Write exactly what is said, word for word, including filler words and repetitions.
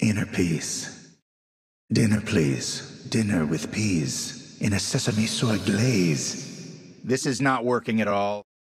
Inner peace. Dinner, please. Dinner with peas in a sesame soy glaze. This is not working at all.